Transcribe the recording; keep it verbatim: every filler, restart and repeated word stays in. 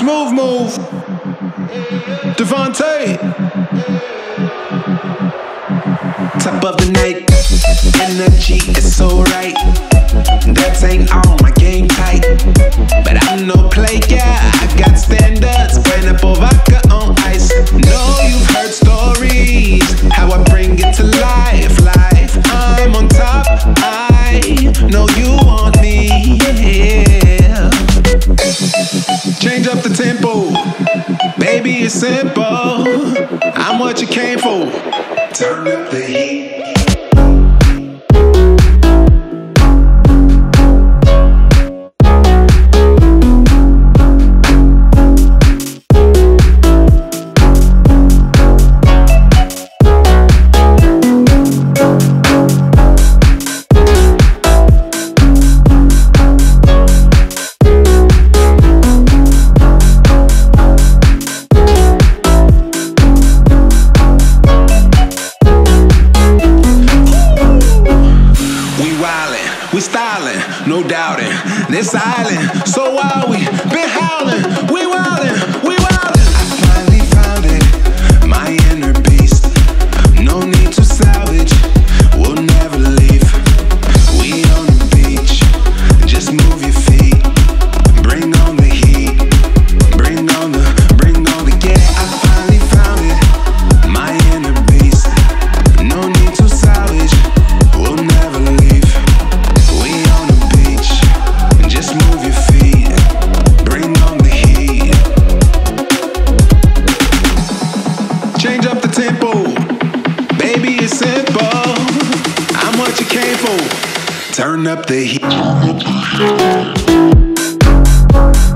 move, move. Devontae. Top of the night, energy is so right. That ain't all my game tight, but I'm no player. I got standards, pineapple vodka on ice. Know you've heard stories, how I bring it to life. Life, I'm on top. I know you want me. Yeah. Change up the tempo, baby, it's simple. I'm what you came for. Turn up the heat. We stylin', no doubting. This island, so wild, we been howling. We wildin', we wildin'. I finally found it, my inner beast. No need to salvage, we'll never leave. We on the beach, just move your feet. Bring on the heat, bring on the, bring on the, yeah. I finally found it, my inner beast. No need to salvage, we'll never leave. Just move your feet, bring on the heat. Change up the tempo, baby, it's simple. I'm what you came for. Turn up the heat.